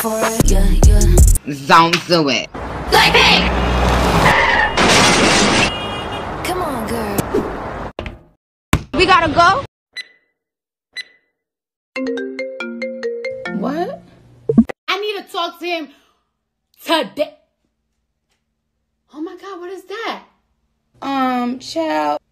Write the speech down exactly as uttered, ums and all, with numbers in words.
for it. Yeah, yeah. Don't do it. Blackpink! Come on, girl. We gotta go? What? I need to talk to him today. Oh my God, what is that? Um, child.